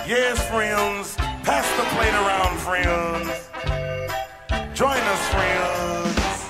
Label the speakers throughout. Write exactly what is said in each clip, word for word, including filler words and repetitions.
Speaker 1: Yes, friends, pass the plate around, friends. Join us, friends.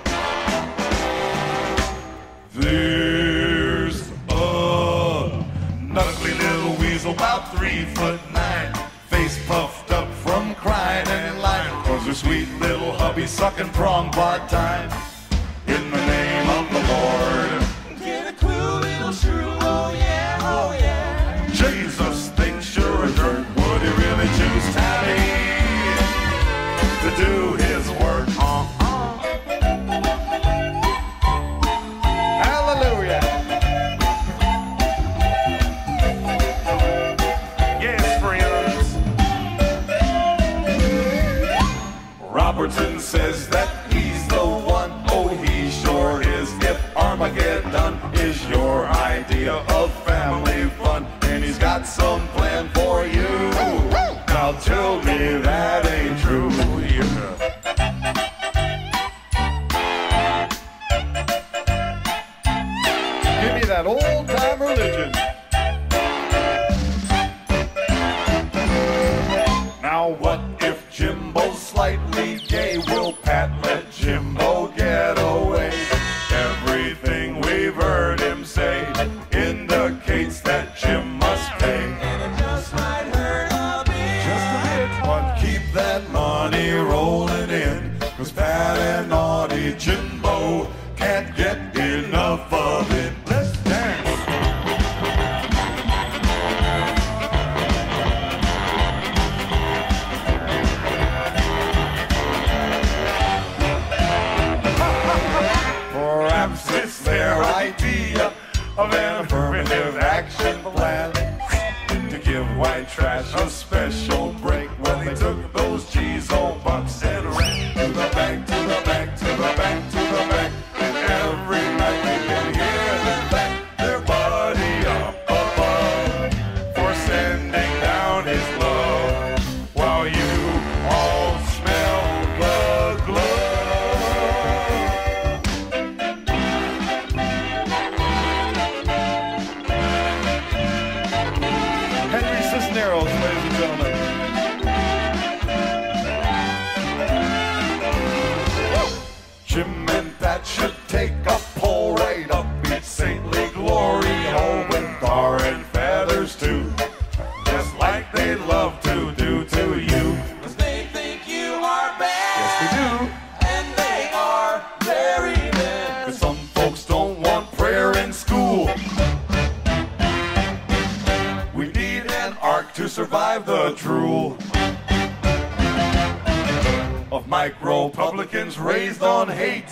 Speaker 2: There's a knuckly little weasel about three foot nine, face puffed up from crying and in line, cause her sweet little hubby sucking prong part-time. In the name of the Lord,
Speaker 3: get a clue, little shrew, oh yeah, oh yeah.
Speaker 2: Jesus thinks you're a jerk. Would he really choose Tabby to do his work? Uh-uh. Hallelujah.
Speaker 1: Yes, friends.
Speaker 2: Robertson says that he's the one. Oh, he sure is. If Armageddon is your idea of family fun, and he's got some plan for you, now tell me that ain't true. Yeah. Give me that old-time religion. Now what if Jimbo's slightly gay? Will Pat let Jimbo get away? Everything we've heard him say indicates that Jim must pay.
Speaker 3: And it just might hurt a bit.
Speaker 2: Just a bit, but keep that money rolling in, cause Pat and naughty Jimbo can't get enough of it. Let's dance. Perhaps it's their idea of an affirmative action plan to give white trash a special break. Well, they took those G's, old bucks, and ran to the bank, to the bank, to the bank, to the bank. And every night they can hear them thank their buddy up above for sending down his love, while you all smell the glove. Henry Cisneros, ladies and gentlemen. Jim and Pat should take a poll right up each saintly glory, oh, with tar and feathers too, just like they love to do to you.
Speaker 3: Cause they think you are bad.
Speaker 2: Yes, they do.
Speaker 3: And they are very bad.
Speaker 2: Cause some folks don't want prayer in school. We need an ark to survive the drool of micro-publicans raised on hate,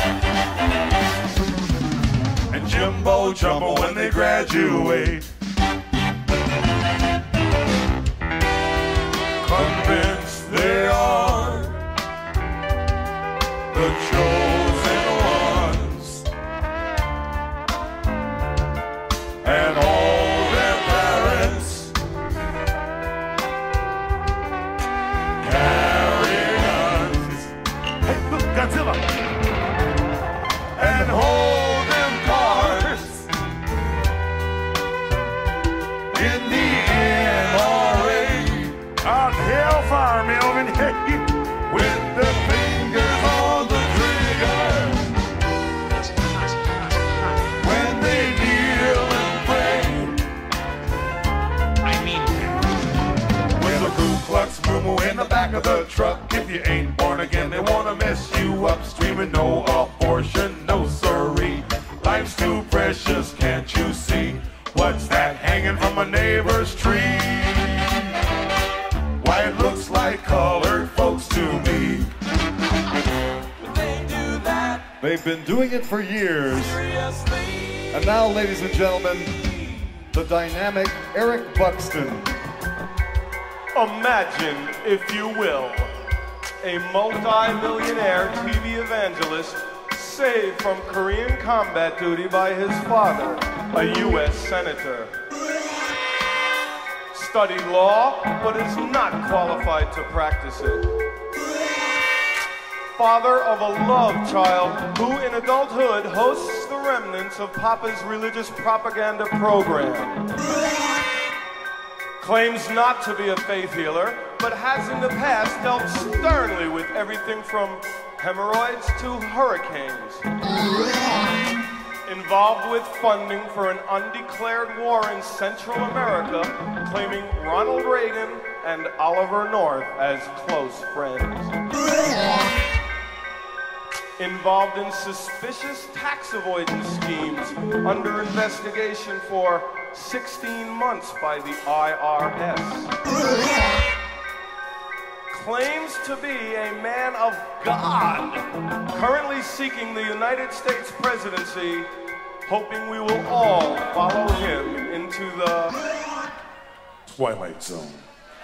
Speaker 2: and Jimbo Jumbo when they graduate. Convinced they are the chosen ones, and all their parents carry guns. Hey, look, Godzilla! And hold them cars in the N R A.
Speaker 1: Out hellfire, Melvin.
Speaker 2: With the fingers on the trigger, when they kneel and pray,
Speaker 4: I mean,
Speaker 2: with the Ku Klux Moo in the back of the truck. If you ain't born again, they wanna mess you up, screaming no abortion, no siree. Life's too precious, can't you see? What's that hanging from a neighbor's tree? Why, it looks like colored folks to me.
Speaker 3: They do that
Speaker 2: They've been doing it for years.
Speaker 3: seriously.
Speaker 2: And now, ladies and gentlemen, the dynamic Eric Buxton.
Speaker 5: Imagine, if you will, a multi-millionaire T V evangelist saved from Korean combat duty by his father, a U S senator. Studied law, but is not qualified to practice it. Father of a love child who in adulthood hosts the remnants of Papa's religious propaganda program. claims not to be a faith healer, but has in the past dealt sternly with everything from hemorrhoids to hurricanes. Involved with funding for an undeclared war in Central America, claiming Ronald Reagan and Oliver North as close friends. Involved in suspicious tax avoidance schemes under investigation for sixteen months by the I R S. Claims to be a man of God, currently seeking the United States presidency, hoping we will all follow him into the
Speaker 1: Twilight Zone.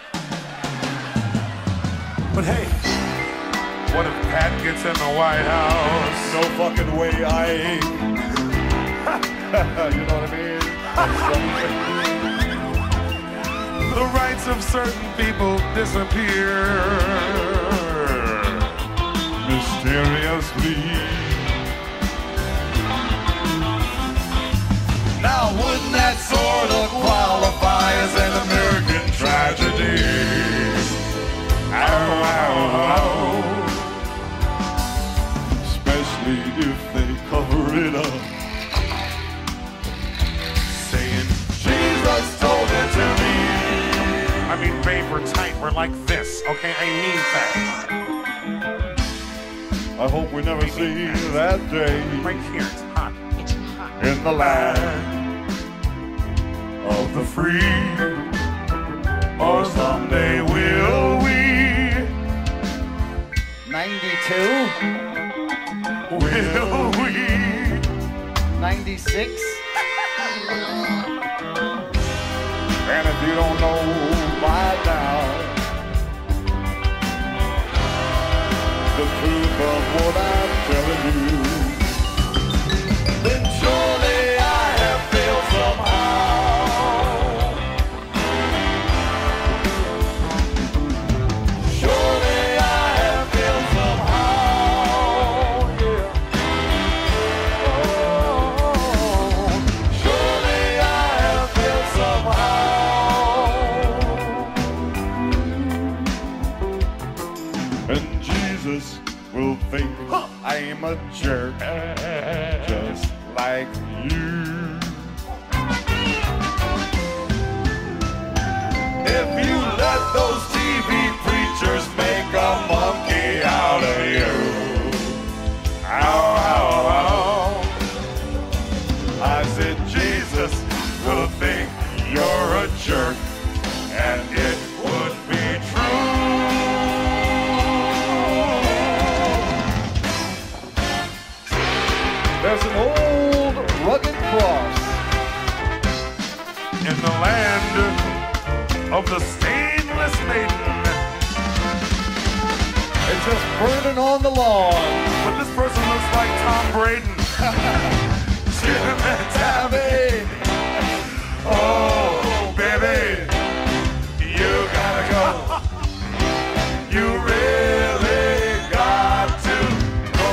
Speaker 1: But hey, what if Pat gets in the White House?
Speaker 2: No fucking way, I. You know what I mean?
Speaker 1: The rights of certain people disappear mysteriously.
Speaker 2: Now, wouldn't that sort of qualify as an American tragedy? Ow, ow, ow. Especially if they cover it up, saying Jesus told it to me.
Speaker 1: I mean, babe, we're tight. We're like this, okay? I mean that.
Speaker 2: I hope we never see that day.
Speaker 1: Right here, it's hot. It's hot.
Speaker 2: In the land of the free, or someday will we?
Speaker 6: ninety-two?
Speaker 2: Will we?
Speaker 6: ninety-six?
Speaker 2: And if you don't know by now the truth of what I'm telling you, then surely I have failed somehow. Surely I have failed somehow. Yeah. Oh, surely I have failed somehow. And Jesus will think I'm a jerk, just like you. If you let those T V preachers make a monkey out of you. Ow, ow, ow. I said Jesus will think you're a jerk, and it would be true.
Speaker 6: There's an old rugged cross
Speaker 1: In the land of the stainless maiden.
Speaker 6: it's just burning on the lawn.
Speaker 1: But this person looks like Tom Braden.
Speaker 2: Jim and Tabby. Oh, baby, you gotta go. You really got to go.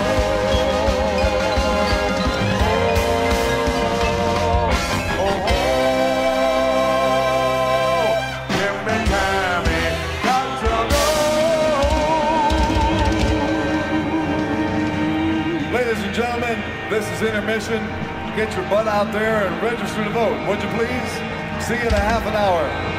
Speaker 2: Oh, oh, Jim and Tabby got to go. Ladies and gentlemen, this is intermission. Get your butt out there and register to vote, would you please? See you in a half an hour.